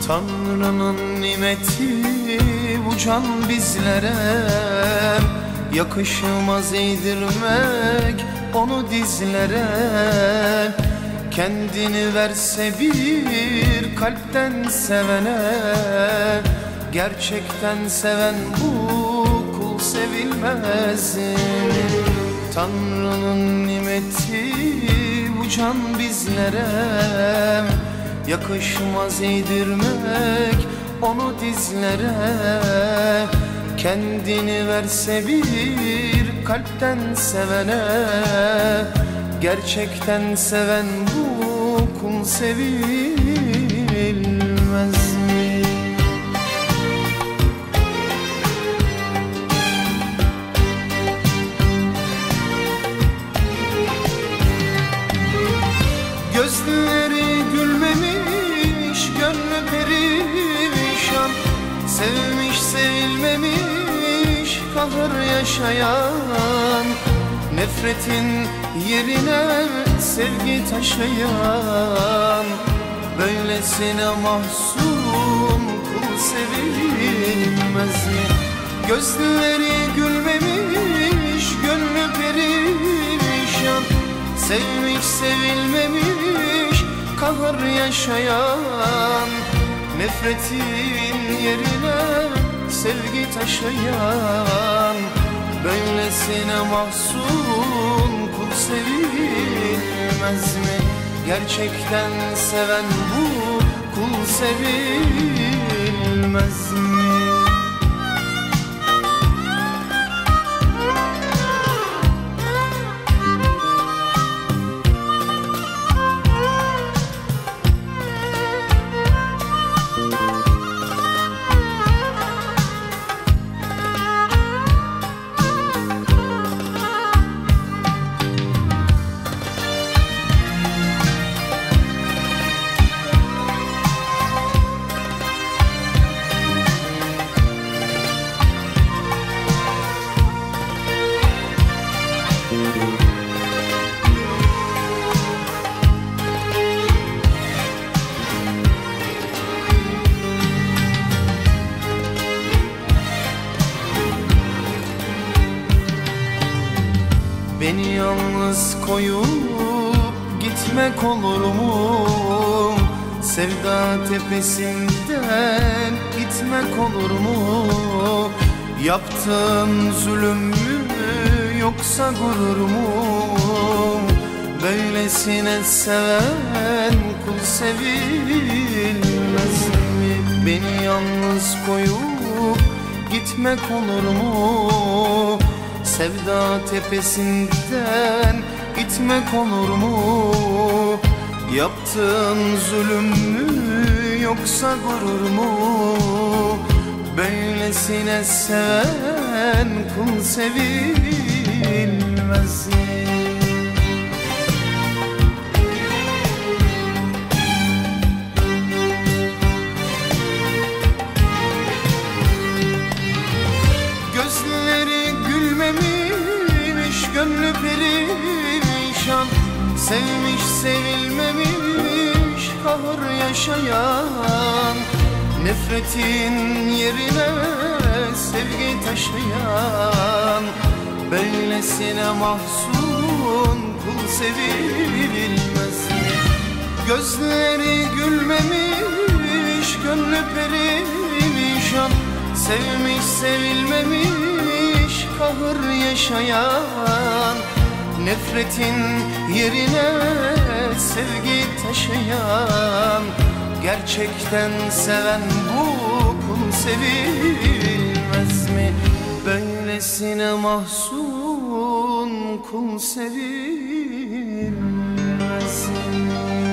Tanrı'nın nimeti bu can bizlere, yakışmaz eğdirmek onu dizlere. Kendini verse bir kalpten sevene, gerçekten seven bu kul sevilmez mi? Tanrı'nın nimeti bu can bizlere, yakışmaz eğdirmek onu dizlere. Kendini verse bir kalpten sevene, gerçekten seven bu kul sevilmez mi? Gözleri gülmemiş, gönlü perişan, sevmiş sevilmemiş, kahır yaşayan, nefretin yerine sevgi taşıyan, böylesine mahzun kul sevilmez mi? Gözleri gülmemiş, gönlü perişan, sevmiş sevilmemiş, kahır yaşayan, nefretin yerine sevgi taşıyan, böylesine mahzun kul sevilmez mi? Gerçekten seven bu kul sevilmez mi? Beni yalnız koyup gitmek olur mu? Sevda tepesinden gitmek olur mu? Yaptığın zulüm mü yoksa gurur mu? Böylesine seven kul sevilmez mi? Beni yalnız koyup gitmek olur mu? Sevda tepesinden gitmek olur mu? Yaptığın zulüm mü yoksa gurur mu? Böylesine seven kul sevilmez mi? Gözleri gülmemiş, gönlü perişan, sevmiş sevilmemiş, kahır yaşayan, nefretin yerine sevgi taşıyan, böylesine mahzun kul sevilmez mi? Gözleri gülmemiş, gönlü perişan, sevmiş sevilmemiş, kahır yaşayan, nefretin yerine sevgi taşıyan, gerçekten seven bu kul sevilmez mi? Böylesine mahzun kul sevilmez mi?